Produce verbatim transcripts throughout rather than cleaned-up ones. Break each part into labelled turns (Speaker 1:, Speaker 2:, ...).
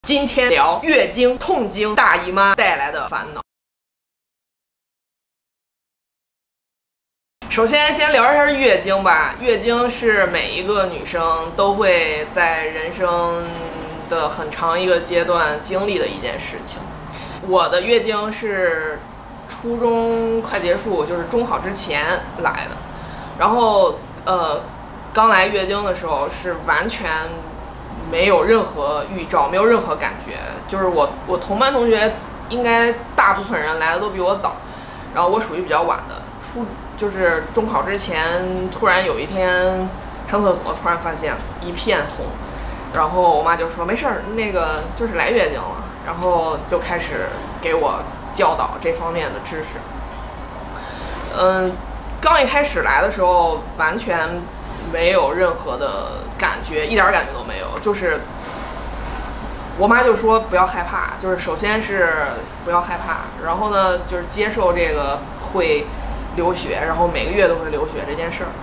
Speaker 1: 今天聊月经、痛经、大姨妈带来的烦恼。首先，先聊一下月经吧。月经是每一个女生都会在人生的很长一个阶段经历的一件事情。我的月经是初中快结束，就是中考之前来的。然后，呃，刚来月经的时候是完全没有任何预兆，没有任何感觉。就是我，我同班同学应该大部分人来的都比我早，然后我属于比较晚的。初就是中考之前，突然有一天上厕所，突然发现一片红，然后我妈就说没事儿，那个就是来月经了，然后就开始给我教导这方面的知识。嗯，刚一开始来的时候，完全没有任何的感觉，一点感觉都没有。就是我妈就说不要害怕，就是首先是不要害怕，然后呢就是接受这个会流血，然后每个月都会流血这件事儿。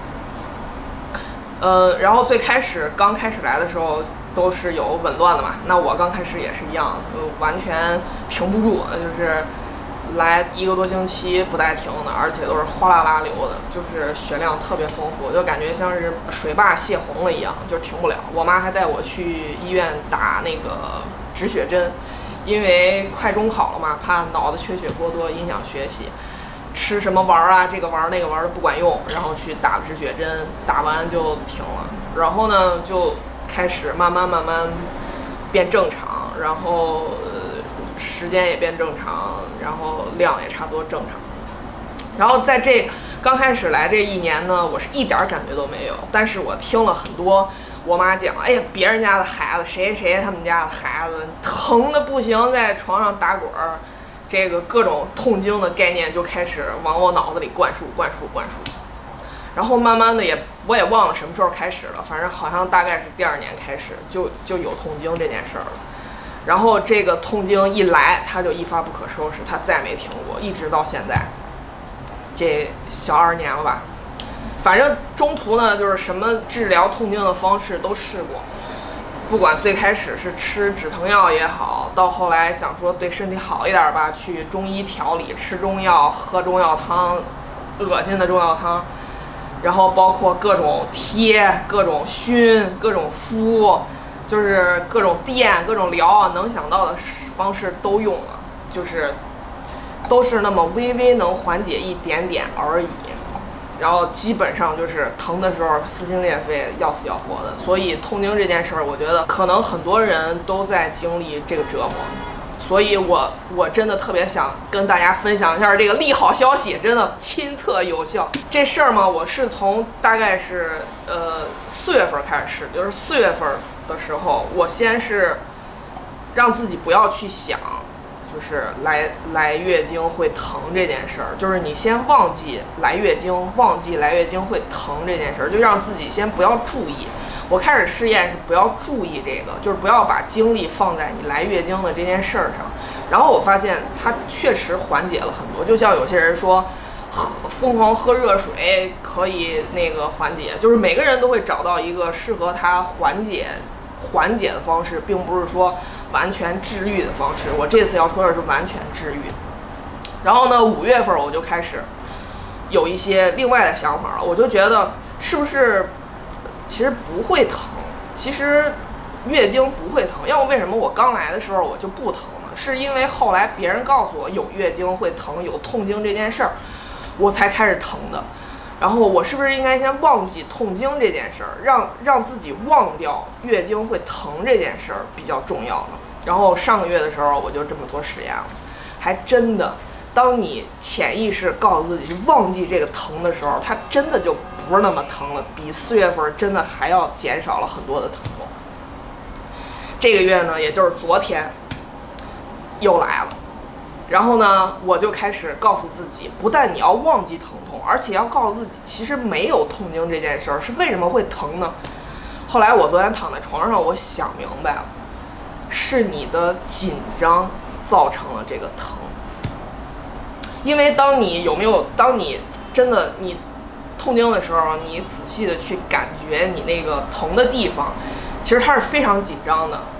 Speaker 1: 呃，然后最开始刚开始来的时候都是有紊乱的嘛，那我刚开始也是一样，呃，完全停不住，就是来一个多星期不带停的，而且都是哗啦啦流的，就是血量特别丰富，就感觉像是水坝泄洪了一样，就停不了。我妈还带我去医院打那个止血针，因为快中考了嘛，怕脑子缺血过多影响学习。吃什么丸啊，这个丸那个丸都不管用，然后去打止血针，打完就停了。然后呢，就开始慢慢慢慢变正常，然后、呃、时间也变正常，然后量也差不多正常。然后在这刚开始来这一年呢，我是一点感觉都没有，但是我听了很多我妈讲，哎呀，别人家的孩子，谁谁他们家的孩子疼的不行，在床上打滚儿。这个各种痛经的概念就开始往我脑子里灌输、灌输、灌输，然后慢慢的也我也忘了什么时候开始了，反正好像大概是第二年开始就就有痛经这件事儿了。然后这个痛经一来，它就一发不可收拾，它再没停过，一直到现在，这小二年了吧。反正中途呢，就是什么治疗痛经的方式都试过。不管最开始是吃止疼药也好，到后来想说对身体好一点吧，去中医调理，吃中药，喝中药汤，恶心的中药汤，然后包括各种贴、各种熏、各种敷，就是各种电、各种疗啊，能想到的方式都用了，就是都是那么微微能缓解一点点而已。然后基本上就是疼的时候撕心裂肺，要死要活的。所以痛经这件事儿，我觉得可能很多人都在经历这个折磨。所以我我真的特别想跟大家分享一下这个利好消息，真的亲测有效。这事儿嘛，我是从大概是呃四月份开始试，就是四月份的时候，我先是让自己不要去想。就是来来月经会疼这件事儿，就是你先忘记来月经，忘记来月经会疼这件事儿，就让自己先不要注意。我开始试验是不要注意这个，就是不要把精力放在你来月经的这件事儿上。然后我发现它确实缓解了很多，就像有些人说，喝疯狂喝热水可以那个缓解，就是每个人都会找到一个适合他缓解缓解的方式，并不是说完全治愈的方式。我这次要说的是完全治愈。然后呢，五月份我就开始有一些另外的想法了，我就觉得是不是其实不会疼，其实月经不会疼。要么为什么我刚来的时候我就不疼呢？是因为后来别人告诉我有月经会疼，有痛经这件事儿，我才开始疼的。然后我是不是应该先忘记痛经这件事儿，让让自己忘掉月经会疼这件事儿比较重要呢？然后上个月的时候我就这么做实验了，还真的，当你潜意识告诉自己是忘记这个疼的时候，它真的就不是那么疼了，比四月份真的还要减少了很多的疼痛。这个月呢，也就是昨天又来了。然后呢，我就开始告诉自己，不但你要忘记疼痛，而且要告诉自己，其实没有痛经这件事儿，是为什么会疼呢？后来我昨天躺在床上，我想明白了，是你的紧张造成了这个疼。因为当你有没有，当你真的你痛经的时候，你仔细的去感觉你那个疼的地方，其实它是非常紧张的。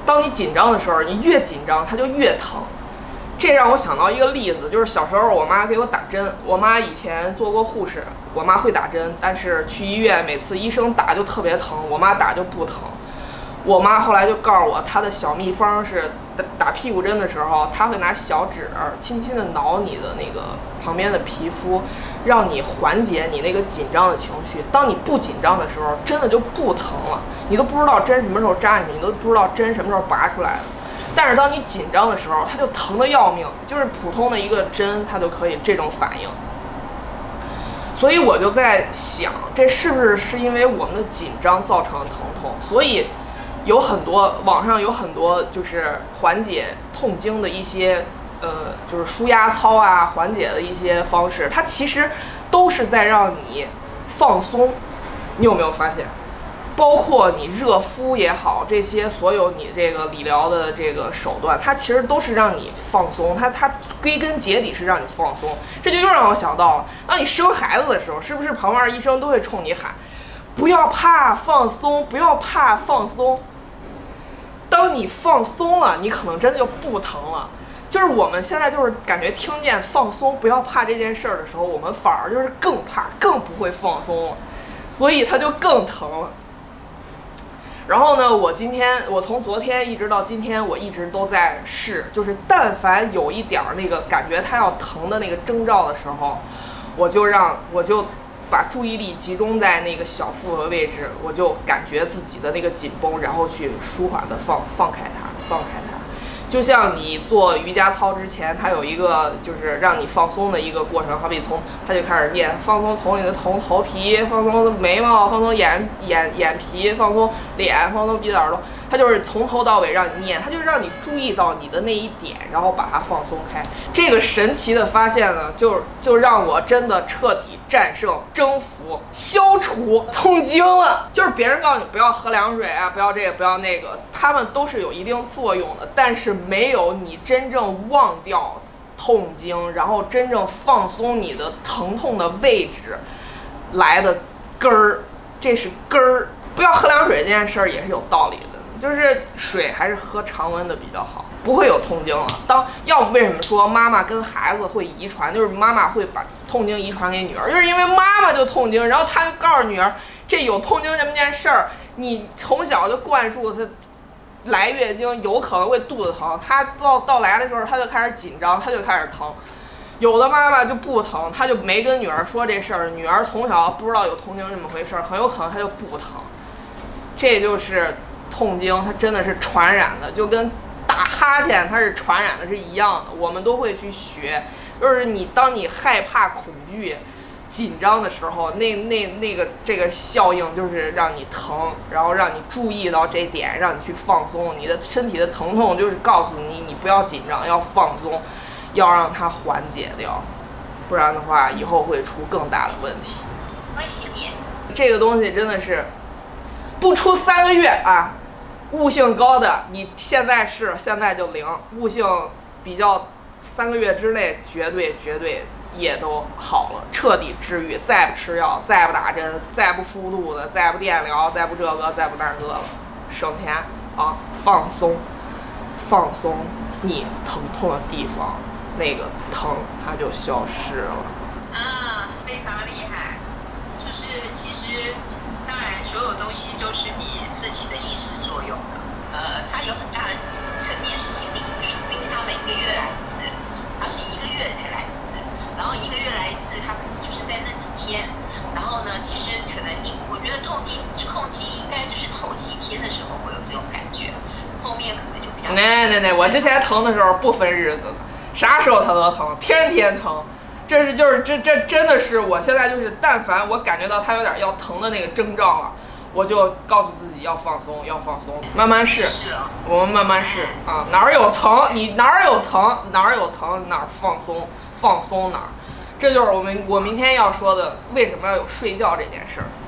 Speaker 1: 当你紧张的时候，你越紧张它就越疼。这让我想到一个例子，就是小时候我妈给我打针。我妈以前做过护士，我妈会打针，但是去医院每次医生打就特别疼，我妈打就不疼。我妈后来就告诉我，她的小秘方是打打屁股针的时候，她会拿小指轻轻地挠你的那个旁边的皮肤，让你缓解你那个紧张的情绪。当你不紧张的时候，真的就不疼了，你都不知道针什么时候扎进去，你都不知道针什么时候拔出来的。但是当你紧张的时候，它就疼得要命，就是普通的一个针，它就可以这种反应。所以我就在想，这是不是是因为我们的紧张造成的疼痛？所以有很多网上有很多就是缓解痛经的一些呃，就是舒压操啊，缓解的一些方式，它其实都是在让你放松。你有没有发现？包括你热敷也好，这些所有你这个理疗的这个手段，它其实都是让你放松，它它归根结底是让你放松。这就又让我想到了，当你生孩子的时候，是不是旁边医生都会冲你喊，不要怕，放松，不要怕，放松。当你放松了，你可能真的就不疼了。就是我们现在就是感觉听见放松，不要怕这件事儿的时候，我们反而就是更怕，更不会放松了，所以它就更疼了。然后呢，我今天我从昨天一直到今天，我一直都在试，就是但凡有一点儿那个感觉它要疼的那个征兆的时候，我就让我就把注意力集中在那个小腹的位置，我就感觉自己的那个紧绷，然后去舒缓的放放开它，放开它。就像你做瑜伽操之前，它有一个就是让你放松的一个过程，好比从它就开始练放松，从你的头头皮放松，眉毛放松，眼眼眼皮放松，脸放松，鼻子耳朵，它就是从头到尾让你念，它就让你注意到你的那一点，然后把它放松开。这个神奇的发现呢，就就让我真的彻底战胜、征服、消除痛经了。就是别人告诉你不要喝凉水啊，不要这个，不要那个，他们都是有一定作用的，但是没有你真正忘掉痛经，然后真正放松你的疼痛的位置来的根儿。这是根儿。不要喝凉水这件事儿也是有道理的，就是水还是喝常温的比较好，不会有痛经了。当要么为什么说妈妈跟孩子会遗传，就是妈妈会把痛经遗传给女儿，就是因为妈妈就痛经，然后她就告诉女儿这有痛经这么件事儿，你从小就灌输她来月经有可能会肚子疼，她到到来的时候她就开始紧张，她就开始疼。有的妈妈就不疼，她就没跟女儿说这事儿，女儿从小不知道有痛经这么回事儿，很有可能她就不疼。这就是痛经，它真的是传染的，就跟打哈欠它是传染的是一样的。我们都会去学，就是你当你害怕、恐惧、紧张的时候，那那那个这个效应就是让你疼，然后让你注意到这点，让你去放松。你的身体的疼痛就是告诉你，你不要紧张，要放松，要让它缓解掉，不然的话以后会出更大的问题。这个东西真的是。不出三个月啊，悟性高的你现在是现在就灵，悟性比较三个月之内绝对绝对也都好了，彻底治愈，再不吃药，再不打针，再不敷肚子，再不电疗，再不这个，再不那个了，省钱啊，放松，放松你疼痛的地方，那个疼它就消失了。
Speaker 2: 啊，非常厉害，就是其实。当然，所有东西都是你自己的意识作用的。呃，它有很大的层面是心理因素，因为它每个月来一次，它是一个月才来一次，然后一个月来一次，它可能就是在那几天。然后呢，其实可能你，我觉得痛经痛经应该就是头几天的时候会有这种感觉，后面可能就比较。
Speaker 1: 那那那，我之前疼的时候不分日子的，啥时候它都疼，天天疼。这是就是这这真的是我现在就是，但凡我感觉到它有点要疼的那个征兆了，我就告诉自己要放松，要放松，慢慢试，我们慢慢试啊，哪儿有疼你哪儿有疼哪儿有疼哪儿放松，放松哪儿，这就是我们我明天要说的为什么要有睡觉这件事儿。